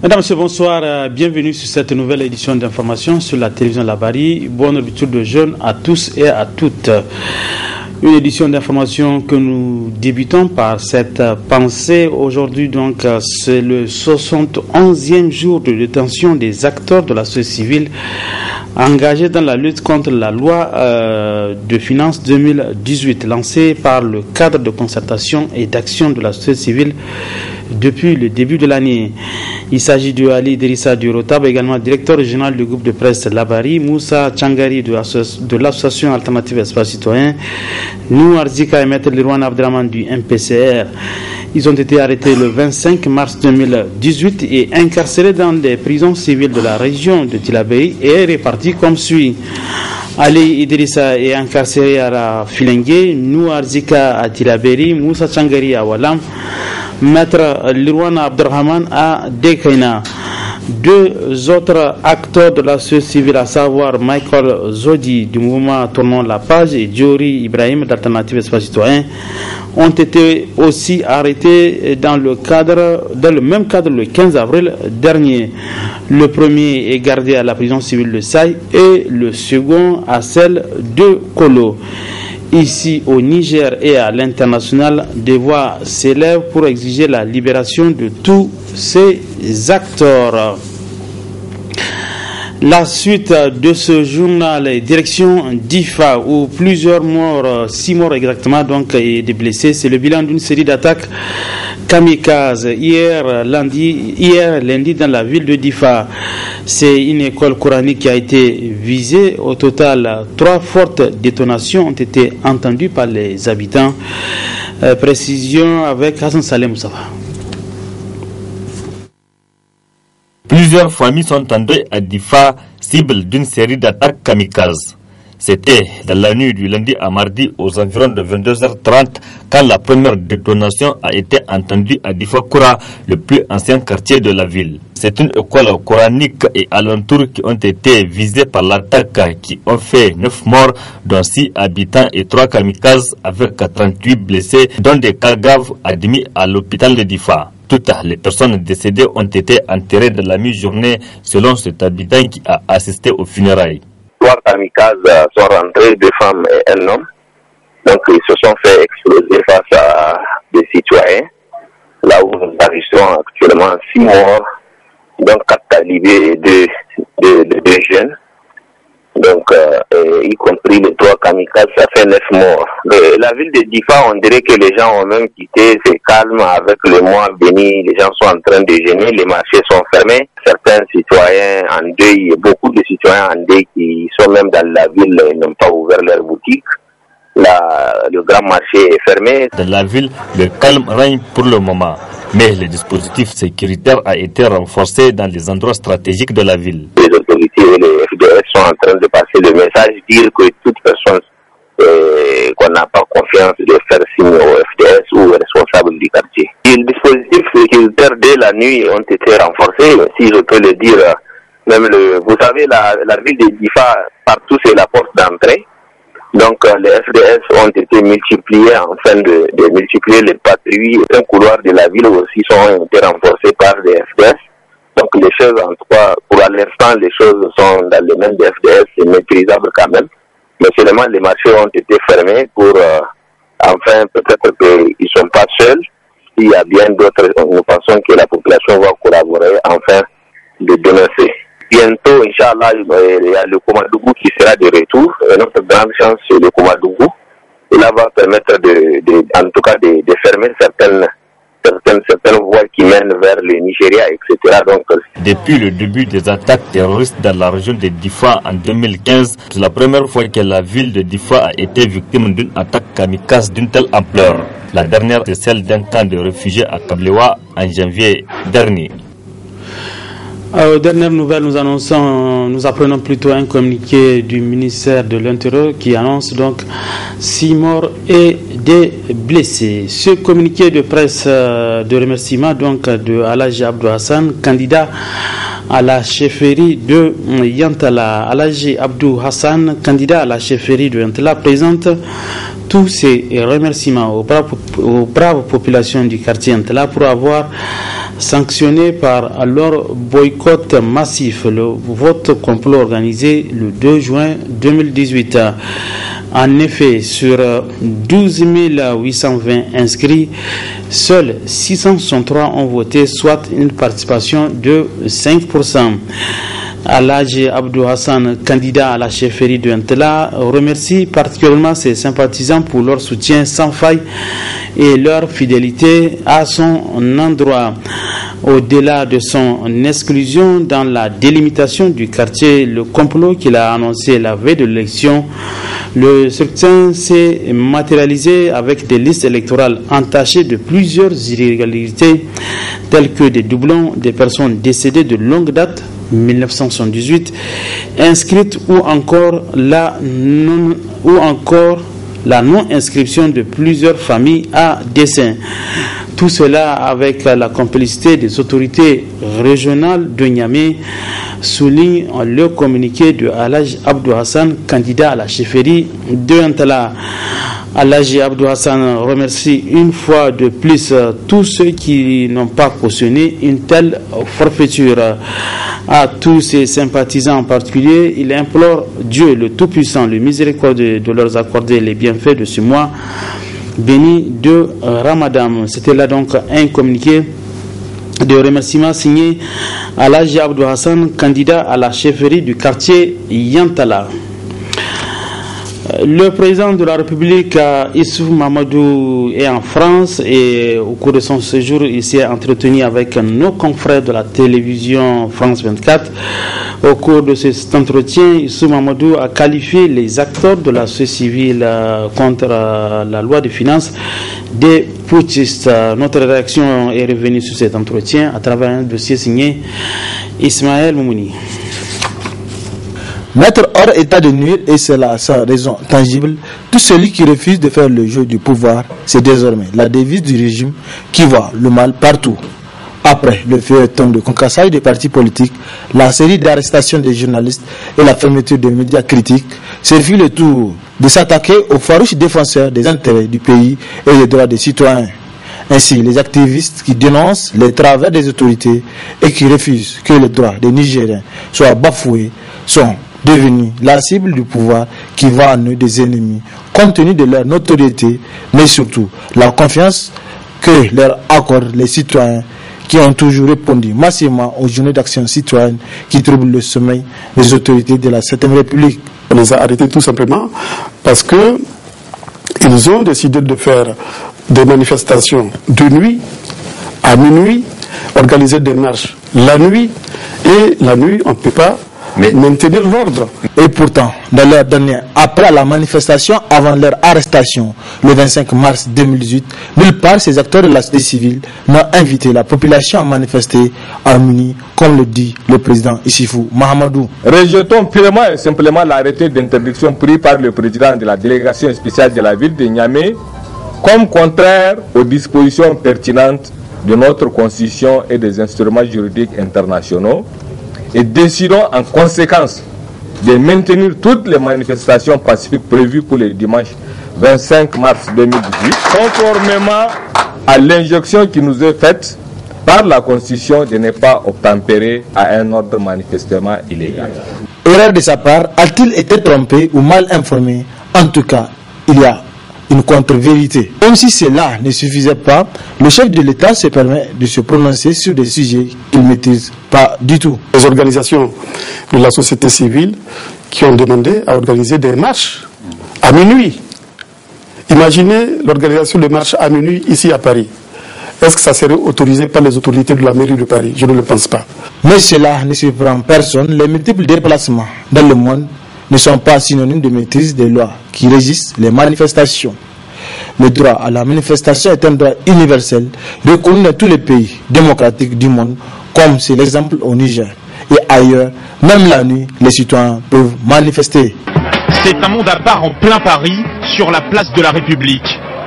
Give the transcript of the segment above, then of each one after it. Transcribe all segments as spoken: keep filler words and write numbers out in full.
Mesdames, Messieurs, bonsoir. Bienvenue sur cette nouvelle édition d'information sur la télévision Labari. Bonne rupture de jeûne à tous et à toutes. Une édition d'information que nous débutons par cette pensée. Aujourd'hui, donc, c'est le soixante et onzième jour de détention des acteurs de la société civile engagés dans la lutte contre la loi euh, de finances deux mille dix-huit, lancée par le cadre de concertation et d'action de la société civile depuis le début de l'année. Il s'agit de Ali Idrissa Durotab, également directeur régional du groupe de presse Labari, Moussa Tchangari de l'association Alternative Espace Citoyen, nous Arzika et Maître Lirwan Abdraman du M P C R. Ils ont été arrêtés le vingt-cinq mars deux mille dix-huit et incarcérés dans des prisons civiles de la région de Tillabéri et répartis comme suit. Ali Idrissa est incarcéré à la Filengue, nous Arzika à Tillabéri, Moussa Tchangari à Walam, Maître Lirwan Abdraman à Dekaina. Deux autres acteurs de la société civile, à savoir Michael Zodi du mouvement Tournons la page et Diori Ibrahim d'Alternative Espace Citoyen, ont été aussi arrêtés dans le cadre, dans le même cadre le quinze avril dernier. Le premier est gardé à la prison civile de Saï et le second à celle de Kolo. Ici au Niger et à l'international, des voix s'élèvent pour exiger la libération de tous ces acteurs. La suite de ce journal est direction d'I F A où plusieurs morts, six morts exactement donc et des blessés. C'est le bilan d'une série d'attaques kamikazes hier lundi, hier lundi dans la ville de Difa. C'est une école coranique qui a été visée. Au total, trois fortes détonations ont été entendues par les habitants. Euh, précision avec Hassan Saleh Moussafa. Plusieurs familles sont en deuil à Difa, cible d'une série d'attaques kamikazes. C'était dans la nuit du lundi à mardi aux environs de vingt-deux heures trente quand la première détonation a été entendue à Difa Koura, le plus ancien quartier de la ville. C'est une école coranique et alentours qui ont été visés par l'attaque qui ont fait neuf morts, dont six habitants et trois kamikazes avec trente-huit blessés, dont des cas graves admis à l'hôpital de Difa. Toutes les personnes décédées ont été enterrées de la mi-journée selon cet habitant qui a assisté aux funérailles. Trois kamikazes sont rentrés, deux femmes et un homme. Donc ils se sont fait exploser face à des citoyens. Là où nous enregistrons actuellement six morts, donc quatre talibés et deux, deux, deux, deux jeunes. Donc, euh, et, y compris les trois kamikazes, ça fait neuf morts. Le, la ville de Difa, on dirait que les gens ont même quitté, c'est calme avec le mois béni, les gens sont en train de jeûner, les marchés sont fermés. Certains citoyens en deuil, beaucoup de citoyens en deuil qui sont même dans la ville n'ont pas ouvert leurs boutiques. La, le grand marché est fermé. Dans la ville, le calme règne pour le moment, mais le dispositif sécuritaire a été renforcé dans les endroits stratégiques de la ville. Les autorités et les F D S sont en train de passer le message, dire que toute personne euh, qu'on n'a pas confiance de faire signe au F D S ou aux responsables du quartier. Et les dispositifs sécuritaires dès la nuit ont été renforcés, si je peux le dire. Même le, vous savez, la, la ville de Difa, partout c'est la porte d'entrée. Donc euh, les F D S ont été multipliés afin de, de multiplier les patrouilles. Un couloir de la ville aussi sont été renforcés par des F D S. Donc les choses, en tout cas, pour l'instant, les choses sont dans les mains des F D S, c'est maîtrisable quand même. Mais seulement les marchés ont été fermés pour, euh, enfin, peut-être qu'ils ne sont pas seuls. S'il y a bien d'autres, nous pensons que la population va collaborer, enfin, de dénoncer. Bientôt, Inch'Allah, il y a le Koumadougou qui sera de retour. Et notre grande chance, c'est le Koumadougou. Cela va permettre, de, de, en tout cas, de, de fermer certaines, certaines, certaines voies qui mènent vers le Nigeria, et cetera. Donc, depuis le début des attaques terroristes dans la région de Difa en deux mille quinze, c'est la première fois que la ville de Difa a été victime d'une attaque kamikaze d'une telle ampleur. La dernière, c'est celle d'un camp de réfugiés à Kablewa en janvier dernier. Euh, dernière nouvelle, nous annonçons, nous apprenons plutôt un communiqué du ministère de l'Intérieur qui annonce donc six morts et des blessés. Ce communiqué de presse euh, de remerciement donc de Alhaji Abdou Hassan, candidat à la chefferie de Yantala. Alhaji Abdou Hassan, candidat à la chefferie de Yantala, présente tous ces remerciements aux braves, aux braves populations du quartier Yantala pour avoir sanctionné par leur boycott massif, le vote complot organisé le deux juin deux mille dix-huit. En effet, sur douze mille huit cent vingt inscrits, seuls six cent soixante-trois ont voté, soit une participation de cinq pour cent. Alhaji Abdou Hassan, candidat à la chefferie de Ntela, remercie particulièrement ses sympathisants pour leur soutien sans faille et leur fidélité à son endroit. Au-delà de son exclusion dans la délimitation du quartier, le complot qu'il a annoncé la veille de l'élection, le scrutin s'est matérialisé avec des listes électorales entachées de plusieurs irrégularités telles que des doublons des personnes décédées de longue date, mille neuf cent soixante-dix-huit, inscrites ou encore la non, ou encore la non-inscription de plusieurs familles à dessein. Tout cela avec la complicité des autorités régionales de Niamey, souligne le communiqué de Alhaji Abdou Hassan, candidat à la chefferie de Ntela. Alhaji Abdou Hassan remercie une fois de plus tous ceux qui n'ont pas cautionné une telle forfaiture. À tous ses sympathisants en particulier, il implore Dieu le Tout-Puissant, le miséricordieux, de leur accorder les bienfaits de ce mois béni de Ramadan. C'était là donc un communiqué de remerciement signé Alhaji Abdou Hassan, candidat à la chefferie du quartier Yantala. Le président de la République, Issoufou Mahamadou, est en France et au cours de son séjour, il s'est entretenu avec nos confrères de la télévision France vingt-quatre. Au cours de cet entretien, Issoufou Mahamadou a qualifié les acteurs de la société civile contre la loi de finances des putschistes. Notre réaction est revenue sur cet entretien à travers un dossier signé Ismaël Moumouni. Mettre hors état de nuire, et c'est là sa raison tangible, tout celui qui refuse de faire le jeu du pouvoir, c'est désormais la devise du régime qui voit le mal partout. Après le feuilleton de concassage des partis politiques, la série d'arrestations des journalistes et la fermeture des médias critiques, c'est fut le tour de s'attaquer aux farouches défenseurs des intérêts du pays et des droits des citoyens. Ainsi, les activistes qui dénoncent les travers des autorités et qui refusent que les droits des Nigériens soient bafoués sont devenus la cible du pouvoir qui voit en eux des ennemis, compte tenu de leur notoriété, mais surtout la confiance que leur accordent les citoyens qui ont toujours répondu massivement aux journées d'action citoyenne qui troublent le sommeil des autorités de la septième République. On les a arrêtés tout simplement parce que ils ont décidé de faire des manifestations de nuit, à minuit, organiser des marches la nuit, et la nuit on ne peut pas mais maintenir l'ordre. Et pourtant, dans leur dernière, après la manifestation, avant leur arrestation, le vingt-cinq mars deux mille dix-huit, nulle part ces acteurs de la société civile n'ont invité la population à manifester en harmonie, comme le dit le président Issoufou Mahamadou. Rejetons purement et simplement l'arrêté d'interdiction pris par le président de la délégation spéciale de la ville de Niamey, comme contraire aux dispositions pertinentes de notre constitution et des instruments juridiques internationaux, et décidons en conséquence de maintenir toutes les manifestations pacifiques prévues pour le dimanche vingt-cinq mars deux mille dix-huit, conformément à l'injonction qui nous est faite par la Constitution de ne pas obtempérer à un ordre manifestement illégal. Erreur de sa part, a-t-il été trompé ou mal informé? En tout cas, il y a une contre-vérité. Même si cela ne suffisait pas, le chef de l'État se permet de se prononcer sur des sujets qu'il ne maîtrise pas du tout. Les organisations de la société civile qui ont demandé à organiser des marches à minuit. Imaginez l'organisation de marches à minuit ici à Paris. Est-ce que ça serait autorisé par les autorités de la mairie de Paris? Je ne le pense pas. Mais cela ne surprend personne. Les multiples déplacements dans le monde ne sont pas synonymes de maîtrise des lois qui régissent les manifestations. Le droit à la manifestation est un droit universel reconnu dans tous les pays démocratiques du monde, comme c'est l'exemple au Niger. Et ailleurs, même la nuit, les citoyens peuvent manifester. C'est un monde à part en plein Paris, sur la place de la République.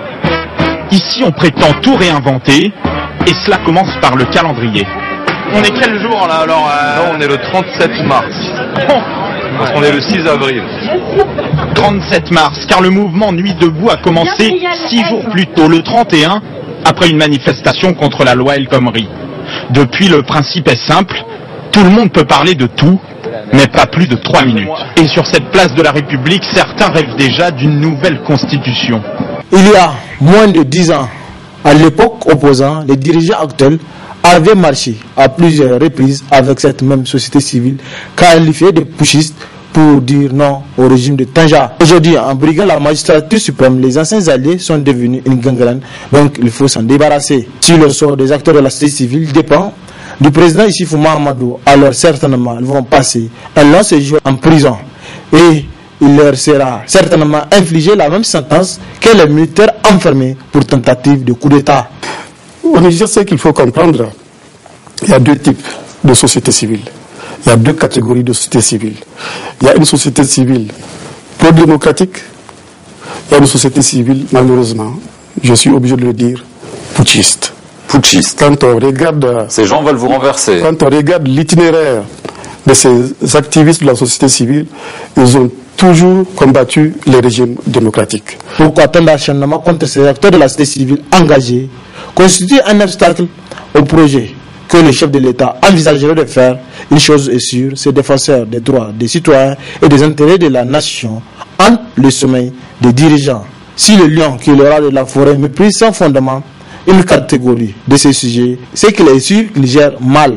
Ici, on prétend tout réinventer, et cela commence par le calendrier. On est quel jour là alors euh... Non, on est le trente-sept mars. Oh. Parce qu'on est le six avril. trente-sept mars, car le mouvement Nuit debout a commencé six jours plus tôt, le trente et un, après une manifestation contre la loi El Khomri. Depuis, le principe est simple. Tout le monde peut parler de tout, mais pas plus de trois minutes. Et sur cette place de la République, certains rêvent déjà d'une nouvelle constitution. Il y a moins de dix ans, à l'époque opposant, les dirigeants actuels avaient marché à plusieurs reprises avec cette même société civile qualifiée de putschiste pour dire non au régime de Tanja. Aujourd'hui, en briguant la magistrature suprême, les anciens alliés sont devenus une gangrène, donc il faut s'en débarrasser. Si le sort des acteurs de la société civile dépend du président Issoufou Mahamadou, alors certainement ils vont passer un long séjour en prison et il leur sera certainement infligé la même sentence que les militaires enfermés pour tentative de coup d'État. Au Niger, ce qu'il faut comprendre, il y a deux types de sociétés civiles. Il y a deux catégories de sociétés civiles. Il y a une société civile pro-démocratique, il y a une société civile, malheureusement, je suis obligé de le dire, putschiste. Putschiste. Quand on regarde, ces gens veulent vous renverser. Quand on regarde l'itinéraire de ces activistes de la société civile, ils ont toujours combattu les régimes démocratiques. Pourquoi tant d'acharnement contre ces acteurs de la société civile engagés constitue un obstacle au projet que le chef de l'État envisagerait de faire? Une chose est sûre, ces défenseurs des droits des citoyens et des intérêts de la nation entre le sommeil des dirigeants. Si le lion qui leur a de la forêt méprise sans fondement une catégorie de ces sujets, c'est qu'il est sûr qu'il gère mal.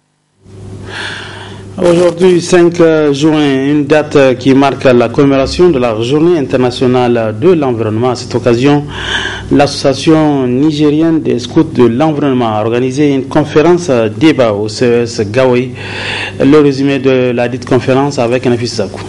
Aujourd'hui, cinq juin, une date qui marque la commémoration de la Journée internationale de l'environnement. À cette occasion, l'association nigérienne des scouts de l'environnement a organisé une conférence débat au C E S Gawey. Le résumé de la dite conférence avec Nafis Zakou.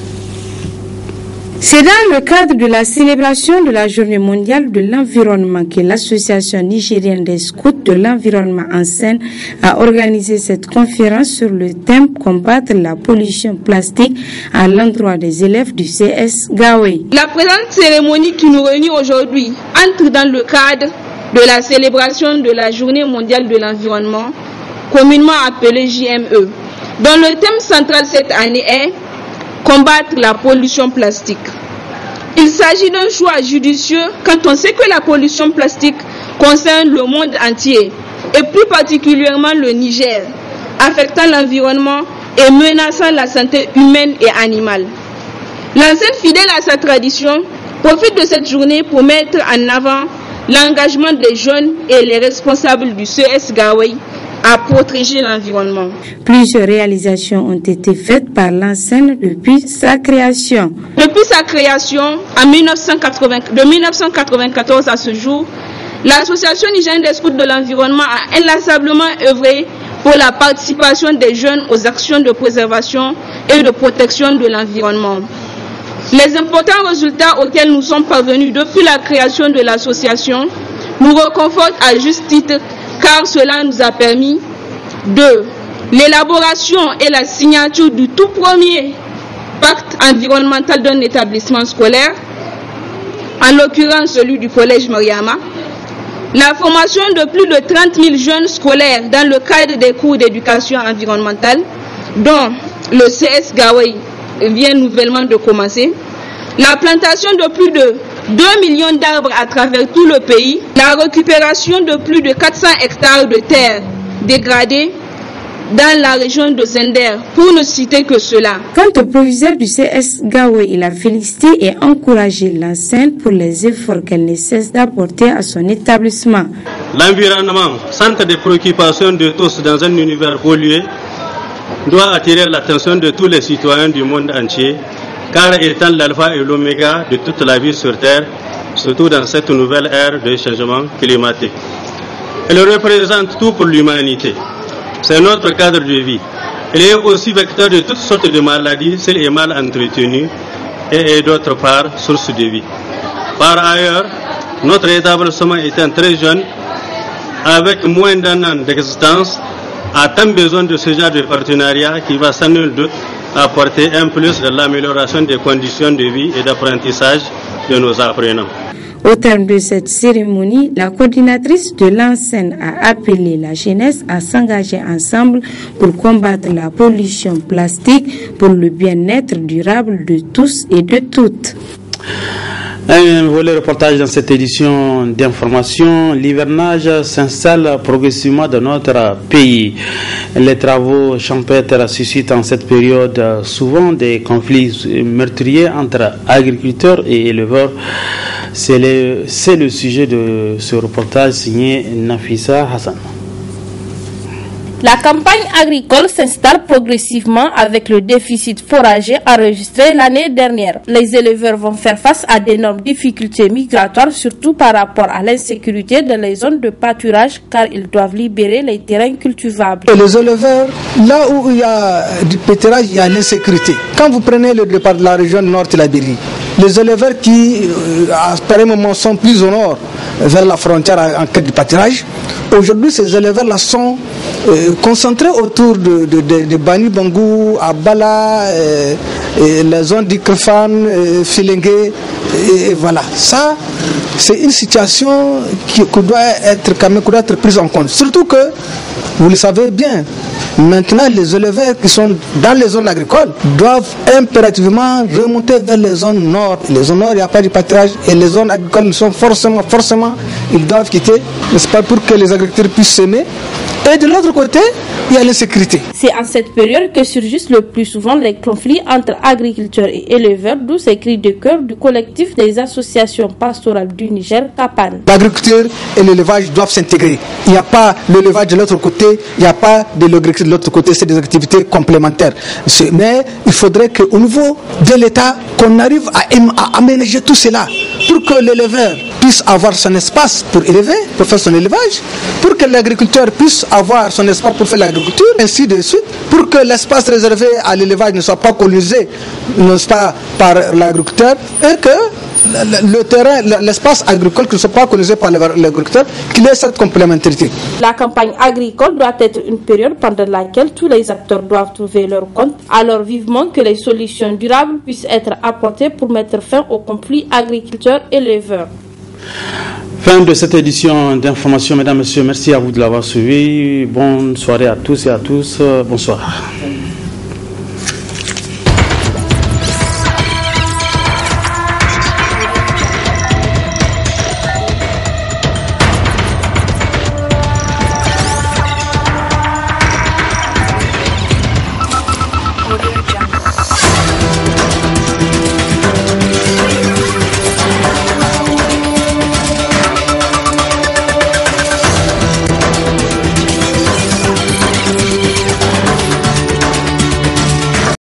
C'est dans le cadre de la célébration de la Journée mondiale de l'environnement que l'Association nigérienne des scouts de l'environnement en Seine a organisé cette conférence sur le thème « Combattre la pollution plastique » à l'endroit des élèves du C S Gawey. La présente cérémonie qui nous réunit aujourd'hui entre dans le cadre de la célébration de la Journée mondiale de l'environnement, communément appelée J M E, dont le thème central cette année est combattre la pollution plastique. Il s'agit d'un choix judicieux quand on sait que la pollution plastique concerne le monde entier et plus particulièrement le Niger, affectant l'environnement et menaçant la santé humaine et animale. L'ancienne fidèle à sa tradition profite de cette journée pour mettre en avant l'engagement des jeunes et les responsables du C S Gawey à protéger l'environnement. Plusieurs réalisations ont été faites par l'enseigne depuis sa création. Depuis sa création, en mille neuf cent quatre-vingts, de mille neuf cent quatre-vingt-quatorze à ce jour, l'Association nigérienne des scouts de l'environnement a inlassablement œuvré pour la participation des jeunes aux actions de préservation et de protection de l'environnement. Les importants résultats auxquels nous sommes parvenus depuis la création de l'association nous réconfortent à juste titre, car cela nous a permis de l'élaboration et la signature du tout premier pacte environnemental d'un établissement scolaire, en l'occurrence celui du collège Mariama, la formation de plus de trente mille jeunes scolaires dans le cadre des cours d'éducation environnementale, dont le C S Gawey vient nouvellement de commencer, la plantation de plus de deux millions d'arbres à travers tout le pays, la récupération de plus de quatre cents hectares de terres dégradées dans la région de Zender, pour ne citer que cela. Quant au proviseur du C S Gawey, il a félicité et encouragé l'enseigne pour les efforts qu'elle ne cesse d'apporter à son établissement. L'environnement, centre de préoccupation de tous dans un univers pollué, doit attirer l'attention de tous les citoyens du monde entier, car étant l'alpha et l'oméga de toute la vie sur Terre, surtout dans cette nouvelle ère de changement climatique. Elle représente tout pour l'humanité. C'est notre cadre de vie. Elle est aussi vecteur de toutes sortes de maladies si elle est mal entretenue et est d'autre part source de vie. Par ailleurs, notre établissement étant très jeune, avec moins d'un an d'existence, a tant besoin de ce genre de partenariat qui va sans nul doute apporter un plus de l'amélioration des conditions de vie et d'apprentissage de nos apprenants. Au terme de cette cérémonie, la coordinatrice de l'enseigne a appelé la jeunesse à s'engager ensemble pour combattre la pollution plastique pour le bien-être durable de tous et de toutes. Un volet reportage dans cette édition d'information. L'hivernage s'installe progressivement dans notre pays. Les travaux champêtres suscitent en cette période souvent des conflits meurtriers entre agriculteurs et éleveurs. C'est le, c'est le sujet de ce reportage signé Nafissa Hassan. La campagne agricole s'installe progressivement avec le déficit fourrager enregistré l'année dernière. Les éleveurs vont faire face à d'énormes difficultés migratoires, surtout par rapport à l'insécurité dans les zones de pâturage, car ils doivent libérer les terrains cultivables. Et les éleveurs, là où il y a du pâturage, il y a l'insécurité. Quand vous prenez le départ de la région nord de la Libérie, les éleveurs qui, à ce moment, sont plus au nord, vers la frontière en quête de pâturage, aujourd'hui, ces éleveurs-là sont euh, concentrés autour de, de, de, de Bani Bangou, Abala, euh, et les zones d'Ikrefan, euh, Filengue, et, et voilà. Ça, c'est une situation qui, qui doit être quand même, qui doit être prise en compte. Surtout que, vous le savez bien, maintenant, les éleveurs qui sont dans les zones agricoles doivent impérativement remonter vers les zones nord. Les zones nord, il n'y a pas de pâturage et les zones agricoles sont forcément, forcément, ils doivent quitter, n'est-ce pas, pour que les agriculteurs puissent s'aimer. Et de l'autre côté, il y a l'insécurité. C'est en cette période que surgissent le plus souvent les conflits entre agriculteurs et éleveurs, d'où ces cris de cœur du collectif des associations pastorales du Niger, Kapan. L'agriculture et l'élevage doivent s'intégrer. Il n'y a pas l'élevage de l'autre côté, il n'y a pas de l'agriculture de l'autre côté, c'est des activités complémentaires. Mais il faudrait qu'au niveau de l'État, qu'on arrive à, à aménager tout cela pour que l'éleveur puisse avoir son espace pour élever, pour faire son élevage, pour que l'agriculteur puisse avoir son espace pour faire l'agriculture, ainsi de suite, pour que l'espace réservé à l'élevage ne soit pas colonisé, n'est-ce pas, par l'agriculteur, et que le terrain, l'espace agricole ne soit pas colonisé par l'agriculteur, qu'il ait cette complémentarité. La campagne agricole doit être une période pendant laquelle tous les acteurs doivent trouver leur compte, alors vivement que les solutions durables puissent être apportées pour mettre fin au conflit agriculteur-éleveur. Fin de cette édition d'information, mesdames, messieurs. Merci à vous de l'avoir suivi. Bonne soirée à tous et à tous. Bonsoir.